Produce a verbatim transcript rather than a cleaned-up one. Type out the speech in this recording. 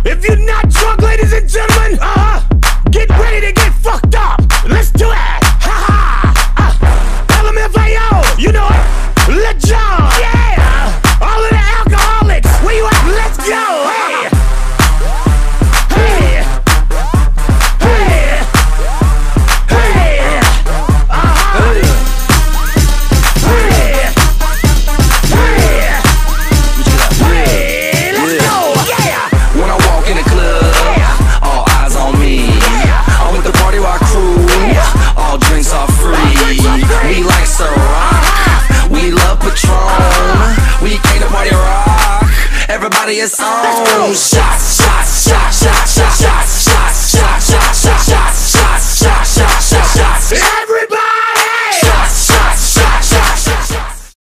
If you're not drunk, ladies and gentlemen, uh-huh, get ready to get fucked up. Let's do it. Ha ha. Uh, L M F A O, you know it. Let John. Yeah. All of the alcoholics, where you at? Let's go. Hey. Hey. Hey. Hey. Uh-huh. Hey. Hey. Hey. Let's go. Yeah. When I walk in the club, all eyes on me. I'm with the party rock crew, all drinks are free. We like Ciroc, we love Patron. We came to party rock, everybody is on. Shots, shots, shots, shots, shots.